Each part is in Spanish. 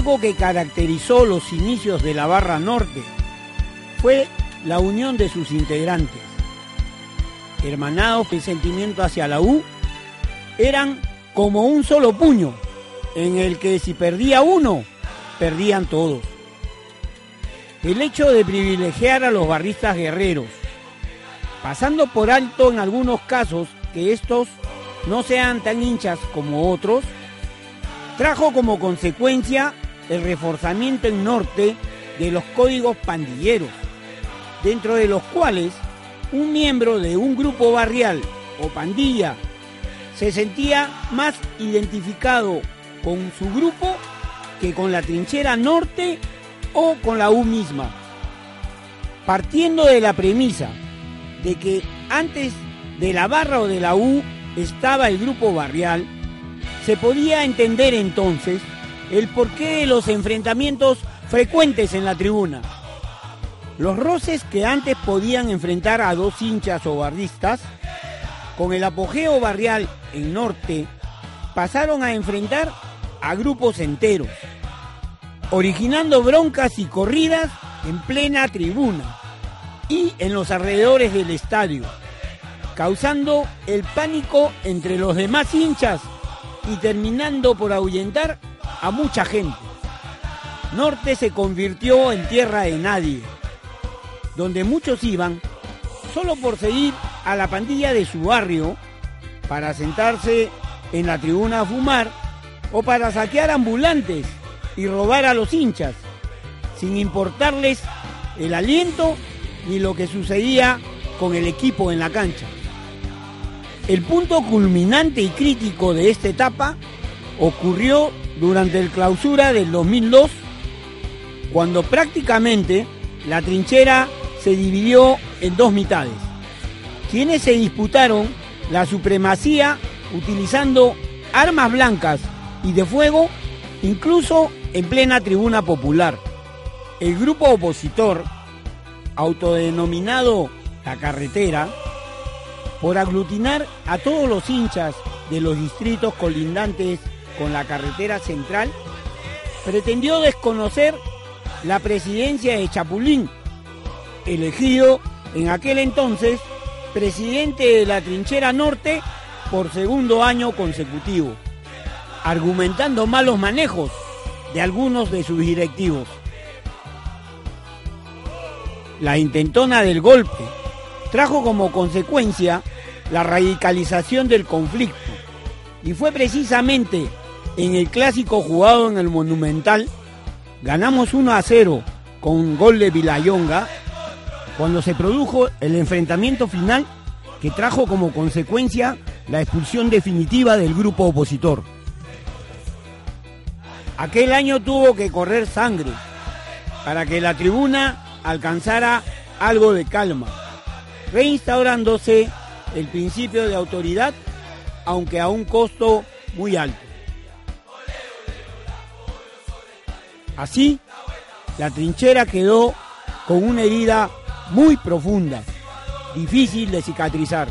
algo que caracterizó los inicios de la Barra Norte fue la unión de sus integrantes. Hermanados de sentimiento hacia la U, eran como un solo puño, en el que si perdía uno, perdían todos. El hecho de privilegiar a los barristas guerreros, pasando por alto en algunos casos que estos no sean tan hinchas como otros, trajo como consecuencia el reforzamiento en Norte de los códigos pandilleros, dentro de los cuales un miembro de un grupo barrial o pandilla se sentía más identificado con su grupo que con la trinchera Norte o con la U misma. Partiendo de la premisa de que antes de la barra o de la U estaba el grupo barrial, se podía entender entonces el porqué de los enfrentamientos frecuentes en la tribuna. Los roces que antes podían enfrentar a dos hinchas o barristas, con el apogeo barrial en Norte, pasaron a enfrentar a grupos enteros, originando broncas y corridas en plena tribuna y en los alrededores del estadio, causando el pánico entre los demás hinchas y terminando por ahuyentar a mucha gente. Norte se convirtió en tierra de nadie, donde muchos iban solo por seguir a la pandilla de su barrio para sentarse en la tribuna a fumar o para saquear ambulantes y robar a los hinchas, sin importarles el aliento ni lo que sucedía con el equipo en la cancha. El punto culminante y crítico de esta etapa ocurrió durante el clausura del 2002, cuando prácticamente la trinchera se dividió en dos mitades, quienes se disputaron la supremacía utilizando armas blancas y de fuego, incluso en plena tribuna popular. El grupo opositor, autodenominado La Carretera, por aglutinar a todos los hinchas de los distritos colindantes con la carretera central, pretendió desconocer la presidencia de Chapulín, elegido en aquel entonces presidente de la trinchera Norte por segundo año consecutivo, argumentando malos manejos de algunos de sus directivos. La intentona del golpe trajo como consecuencia la radicalización del conflicto, y fue precisamente en el clásico jugado en el Monumental, ganamos 1-0 con gol de Vilayonga, cuando se produjo el enfrentamiento final que trajo como consecuencia la expulsión definitiva del grupo opositor. Aquel año tuvo que correr sangre para que la tribuna alcanzara algo de calma, reinstaurándose el principio de autoridad, aunque a un costo muy alto. Así, la trinchera quedó con una herida muy profunda, difícil de cicatrizar.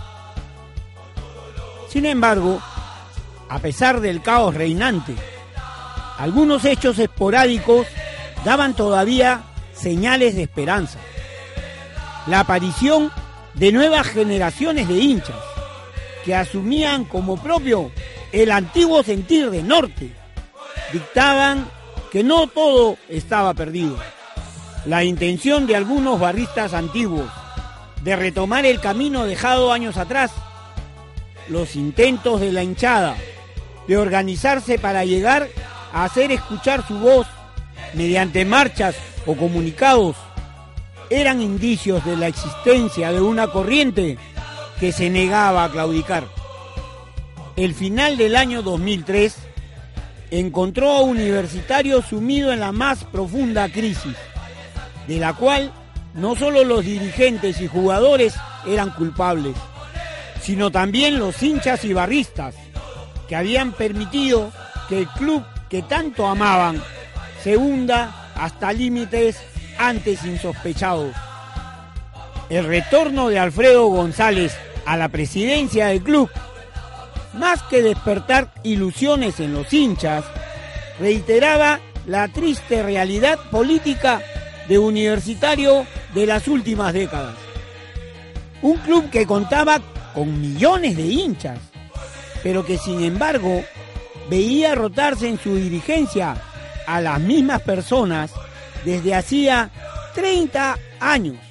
Sin embargo, a pesar del caos reinante, algunos hechos esporádicos daban todavía señales de esperanza. La aparición de nuevas generaciones de hinchas que asumían como propio el antiguo sentir de Norte, dictaban que no todo estaba perdido. La intención de algunos barristas antiguos de retomar el camino dejado años atrás, los intentos de la hinchada de organizarse para llegar a hacer escuchar su voz mediante marchas o comunicados, eran indicios de la existencia de una corriente que se negaba a claudicar. El final del año 2003 encontró a Universitario sumido en la más profunda crisis, de la cual no solo los dirigentes y jugadores eran culpables, sino también los hinchas y barristas, que habían permitido que el club que tanto amaban se hunda hasta límites antes insospechados. El retorno de Alfredo González a la presidencia del club, más que despertar ilusiones en los hinchas, reiteraba la triste realidad política de Universitario de las últimas décadas. Un club que contaba con millones de hinchas, pero que sin embargo veía rotarse en su dirigencia a las mismas personas desde hacía 30 años.